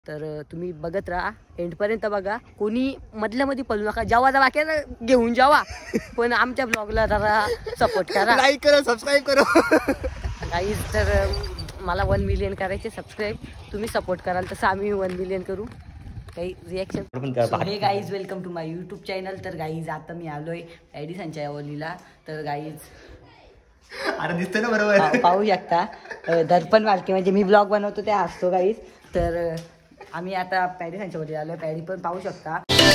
तर तुम्ही बघत राहा, एंडपर्यंत बघा. कोणी मधल्या मध्ये पळू नका, जेव्हा बाकी घेऊन जावा. पण आमच्या ब्लॉगला जरा सपोर्ट करा, लाईक करा, सबस्क्राईब करा गाईज. तर मला 1 मिलियन करायचे सबस्क्राईब. तुम्ही सपोर्ट कराल तसं आम्ही 1 मिलियन करू. काही reaction. Hey guys, welcome to my YouTube channel. तर गाईज आता मी आलोय ॲडी संचयावलीला. तर गाईज अरे दिसतंय ना बरोबर, पाहू शकता. दर्पण वालके म्हणजे मी ब्लॉग बनवतो त्या असतो गाईज. तर आम्ही आता पॅडी संचयावली आलोय. पॅडी पण पाहू शकता.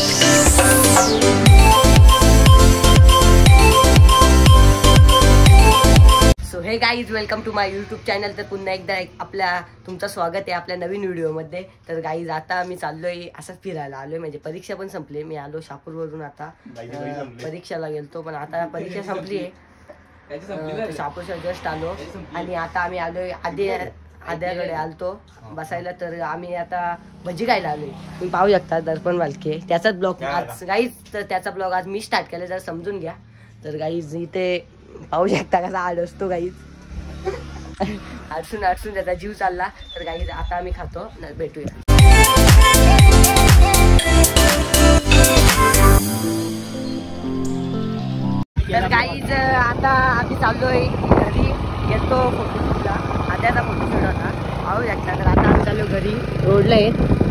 So hey guys, welcome to my YouTube channel. तर पुन्हा एकदा तुमचं स्वागत आहे आपल्या नवीन व्हिडिओमध्ये. तर गाईज आता मी चाललोय असं फिरायला आलोय, म्हणजे परीक्षा पण संपली. मी आलो शापूरवरून, आता परीक्षाला गेलतो पण आता परीक्षा संपली आहे. शापूरच्या जस्ट आलो आणि आता आम्ही आलोय आद्याकडे आलतो बसायला. तर आम्ही आता भजी खायला आलोय. तुम्ही पाहू शकता दर्पण वालके, त्याचाच ब्लॉग आज गाईज. तर त्याचा ब्लॉग आज मी स्टार्ट केला, जरा समजून घ्या. तर गाईज इथे पाहू शकता कसा आड असतो गाईज. अडसून त्याचा जीव चालला. तर गाईज आता आम्ही खातो, भेटूया. तर गाईज आता आम्ही चाललोय घरी. येतो फोटोशूटला, आद्याचा फोटोशूट होता, पाहू शकता. तर आता आम्ही चाललो घरी, रोडला आहे.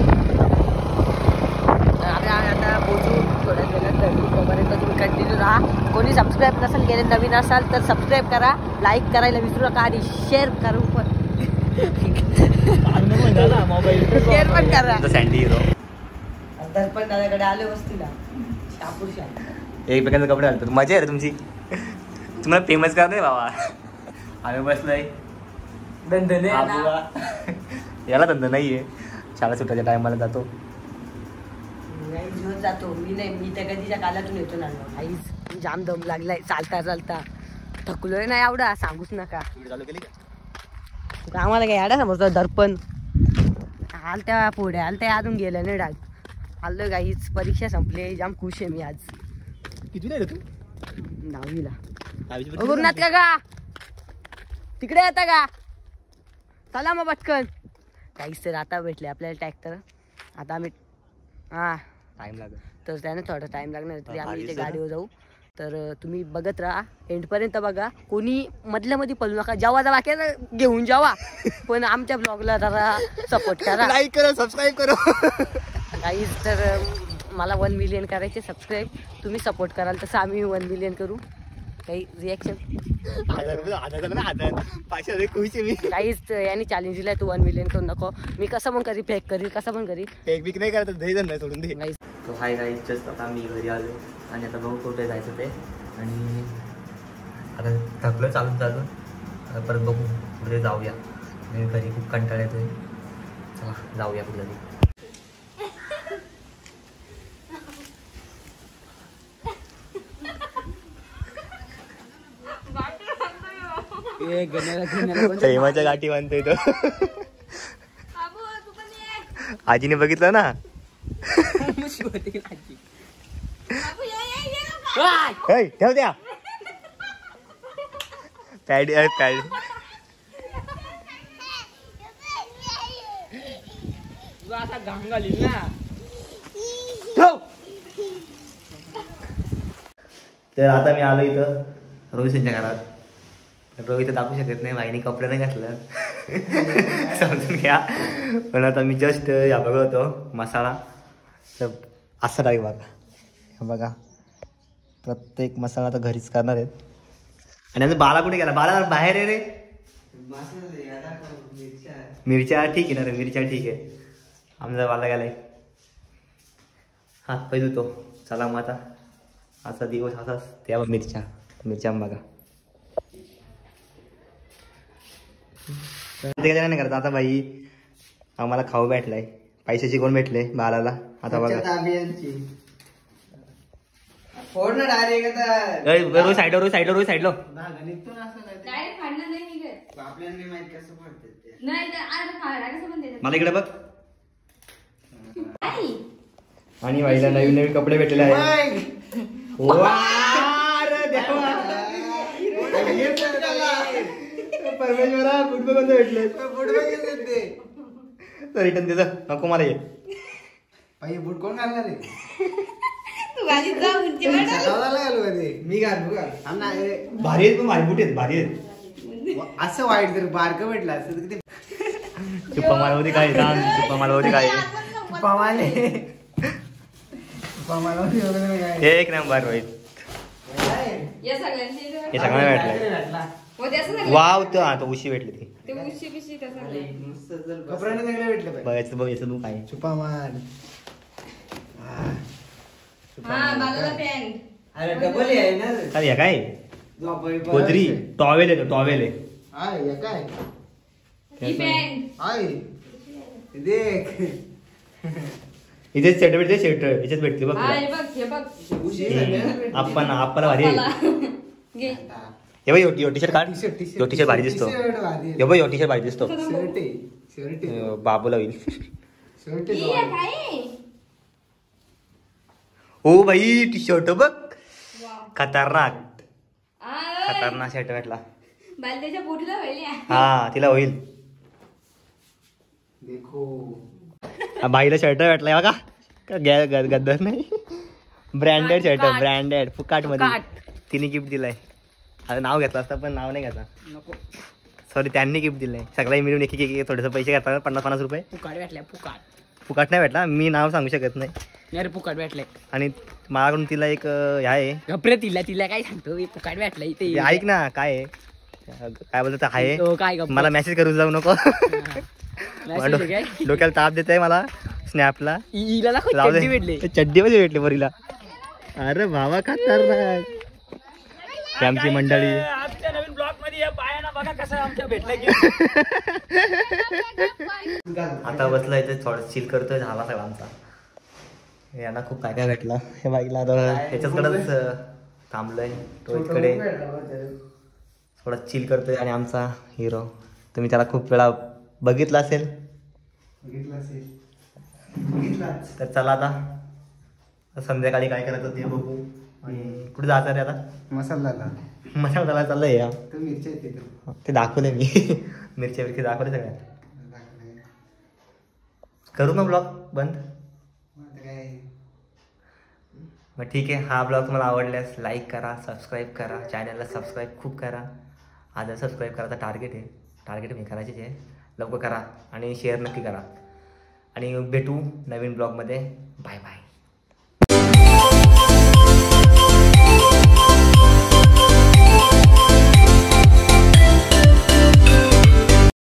आता पोहोचू थोड्याच वेळात घरी. तोपर्यंत तुम्ही कंटिन्यू राहा. कोणी सबस्क्राईब नसेल केले, नवीन असाल तर सबस्क्राईब करा, लाईक करायला विसरू नका आणि शेअर करू पण. शेअर पण करा. दर्पण दादाकडे आले वस्तीला, शापूरच्या. एकमेकांचे कपडे घालतो, मजा आहे रे तुमची. तुम्हाला फेमस करा नाही बाबा. आम्ही बसलोय धंदे याला धंदा नाहीये. शाळा सुटायच्या टायमाला जातो जातो. मी त्या कधीच्या कालातून येतो ना. काहीच जाम दम लागलाय चालता थकलोय ना एवढा, सांगूच नका. आम्हाला काय एवढा समजतो. दर्पण आलत्या पुढे आलत्या, अजून गेलं नाही डाग. आलोय गाईच, परीक्षा संपली, जाम खुश आहे मी आज. किती रे तू? 9वीला. गुरुनाथ का तिकडे येता का? चला मग पटकन. काहीच तर आता भेटले आपल्याला ट्रॅक्टर. आता आम्ही टाइम लागेल, तर त्याने थोडा टाइम लागणार तरी आम्ही इथे गाडीवर जाऊ. तर तुम्ही बघत राहा, एंडपर्यंत बघा. कोणी मधल्या मध्ये पळू नका, जेव्हा बाकी घेऊन जावा. पण आमच्या ब्लॉगला जरा सपोर्ट करा, लाईक करा, सबस्क्राईब करा. काहीच तर मला 1 मिलियन करायचे सबस्क्राईब. तुम्ही सपोर्ट कराल तसं आम्ही 1 मिलियन करू. काही रिॲक्शन. काहीच याने चॅलेंज दिलाय, तू 1 मिलियन करू नको. मी कसं पण करी, फेक करी, कसं पण करी. फेक बिक नाही करत, नाही सोडून दे. तो हाय गाईज, जस्ट आता मी घरी आलो आणि आता बघू कुठे जायचं ते. आणि आता थकलं चालून आता परत बघू कुठे जाऊया. मी घरी खूप कंटाळा येतोय. चला जाऊया कुठे. प्रेमाच्या गाठी बांधतोय तो. आजीने बघितलं ना. ठेव द्या पॅडी पॅडी. तर आता मी आलो इथं रोहितच्या घरात. रोहित दाखवू शकत नाही, माईने कपडे नाही घातलं. समजून घ्या. पण आता मी जस्ट या बघतो मसाला. तर असं टाक बघा, बघा प्रत्येक मसाला आता घरीच करणार आहेत. आणि आता बाला कुठे गेला? बाला बाहेर आहे रे. मिरच्या ठीक आहे ना रे, मिरच्या ठीक आहे. आमचा बाला गेलाय, हात पाय धुतो. चला मग आता असा दिवस असाच. त्या मिरच्या बघा नाही करत. आता बाई आम्हाला खाऊ भेटलाय, पैशाची कोण भेटले बालाला. आता बघा साईडलो. मला इकडे बघ. आणि बाईला नवीन नवीन कपडे भेटले आहेत. परमेश्वरा फुटबॉल कोणतं भेटले? रिटर्न देजा नको मला ये पाहिजे बूट कोण घालणार आहे तू गाडी जा उंची वाढव. सकाळला घालू मध्ये मी घालू का भारी आहेत पण भारी बुट आहेत भारी आहेत असं वाईट जर बारकं भेटलं असतं तर किती चुप्पा मालवती काय चुप्पा मालवती काय पमाले पमालावती वगैरे काय एक नंबर रोहित या सगळ्यांची इथे हे सगळ्यांना भेटलं हो ते असं झालं. वाव तर आता उशी भेटली ती ते उशी पिशी कसं झालं. कपड्याने चांगले भेटले पाहिजे बघायचं बघायचं तू काय चुपा मार हा बाजूला पॅन्ट. अरे डबल आहे ना काय हे काय गोदरी टॉवेल आहे टॉवेल आहे आय या काय ही पॅन्ट. आय देख इथे सेट भेटते सेट इथेच भेटते बघ हा तुला. हे बघ आपण आपल्याला भारी आहे. आपल्याला. घे. हे बघ यो टी शर्ट काढ यो टी शर्ट भारी दिसतो हे बघ यो टी शर्ट भारी दिसतो बाबूला होईल ही आहे काय? ओ भाई टी शर्ट बघ वाव. खतरनाक आ, खतरनाक शर्ट भेटला बालद्याच्या पोटीला व्हायली. हा तिला होईल देखो हा, बाईला शर्ट भेटला बघा का गद्दर नाही ब्रँडेड शर्ट ब्रँडेड फुकाट मध्ये तिने गिफ्ट दिलाय आता नाव घेतलं असतं पण नाव नाही घेतला सॉरी त्यांनी गिफ्ट दिलंय सगळ्या मिळून एक एक थोडेसे पैसे घेतात 50-50 रुपये फुकाट भेटल्या फुकाट नाही भेटला मी नाव सांगू शकत नाही अरे फुकाट भेटले आणि माझ्याकडून तिला एक हे आहे गप्रे तिला काय सांगतो मी फुकाट भेटला इथे ते ऐक ना काय आहे काय बोलतो आहे तो काय गप्प? मला मेसेज करू जाऊ नको Message आहे काय? डोक्याला ताप देत आहे मला स्नॅपला हिला दाखव जाऊ दे. चड्डी भेटले चड्डी मध्ये भेटले बरीला अरे भावा खतरनाक ही आमची मंडळी आमच्या नवीन ब्लॉग मध्ये या बायाना बघा कसं आमच्या भेटलं की आता बसला इथे थोडं चिल करतोय झाला सगळा आमचा यांना खूप काय काय भेटलं हे बाईकला आता ह्याच्याकडेच थांबलोय रोहितकडे थोडा चिल करतोय आणि आमचा हिरो तुम्ही त्याला खूप वेळा बघितला असेल तर चला आता संध्याकाळी काय करायचं ते बघू आणि कुठे जायचं रे आता मसाला मसाला चाललंय या तर मिरच्या आहेत तिथं ते दाखवले मी मिरच्या बिरच्या दाखवले सगळ्या करू मग ब्लॉग बंद काय मग ठीक आहे हा ब्लॉग तुम्हाला आवडल्यास लाईक करा सबस्क्राईब करा चॅनलला सबस्क्राईब खूप करा आज सबस्क्राईब करायचं टार्गेट मी करायचीच आहे लवकर करा आणि शेअर नक्की करा आणि भेटू नवीन ब्लॉगमध्ये बाय बाय